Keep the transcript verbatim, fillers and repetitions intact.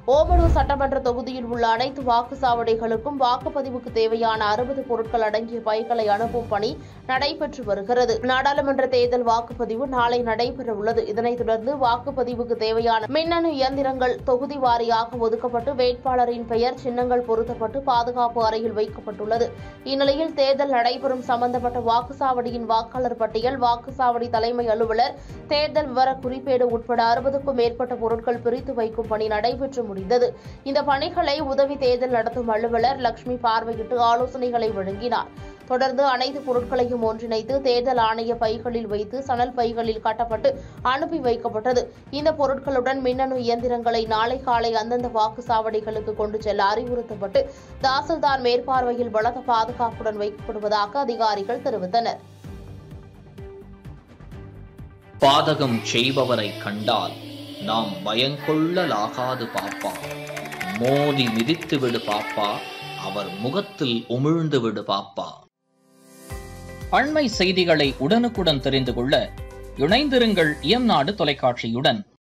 ஓமலூர் சட்டமன்ற தொகுதியில் உள்ள அனைத்து வாக்குச்சாவடிகளுக்கும் வாக்குப்பதிவுக்கு தேவையான அறுபது பொருட்கள் அடங்கிய பைகளை அனுப்பும் பணி நடைபெற்று வருகிறது. நாடாளுமன்ற தேர்தல் வாக்குப்பதிவு நாளை நடைபெறவுள்ளது. இதனைத் தொடர்ந்து வாக்குப்பதிவுக்கு தேவையான மின்னணு இயந்திரங்கள் தொகுதி வாரியாக ஒதுக்கப்பட்டு வேட்பாளரின் பெயர் சின்னங்கள் பொருத்தப்பட்டு பாதுகாப்பு அறையில் வைக்கப்பட்டுள்ளது. இந்நிலையில் தேர்தல் நடைபெறும் சம்பந்தப்பட்ட வாக்குச்சாவடியின் வாக்காளர் பட்டியல், வாக்குச்சாவடி தலைமை அலுவலர், தேர்தல் விவர குறிப்பேடு உட்பட அறுபதுக்கும் மேற்பட்ட பொருட்கள் பிரித்து வைக்கும் பணி நடைபெற்று முடிந்தது. இந்த பணிகளை உதவி தேர்தல் நடத்தும் அலுவலர் லட்சுமி பார்வையிட்டு ஆலோசனைகளை வழங்கினார். தொடர்ந்து அனைத்து பொருட்களையும் ஒன்றிணைத்து தேர்தல் ஆணைய பைகளில் வைத்து சணல் பைகளில் கட்டப்பட்டு அனுப்பி வைக்கப்பட்டது. இந்த பொருட்களுடன் மின்னணு இயந்திரங்களை நாளை காலை அந்தந்த வாக்குச்சாவடிகளுக்கு கொண்டு செல்ல அறிவுறுத்தப்பட்டு தாசில்தார் மேற்பார்வையில் பலத்த பாதுகாப்புடன் வைக்கப்படுவதாக அதிகாரிகள் தெரிவித்தனர். பாதகம் செய்பவரை கண்டால் நாம் பயங்கொள்ளலாகாது பாப்பா, மோதி மிதித்து விடு பாப்பா, அவர் முகத்தில் உமிழ்ந்து விடு பாப்பா. அண்மை செய்திகளை உடனுக்குடன் தெரிந்து கொள்ள இணைந்திருங்கள் இயம்நாடு தொலைக்காட்சியுடன்.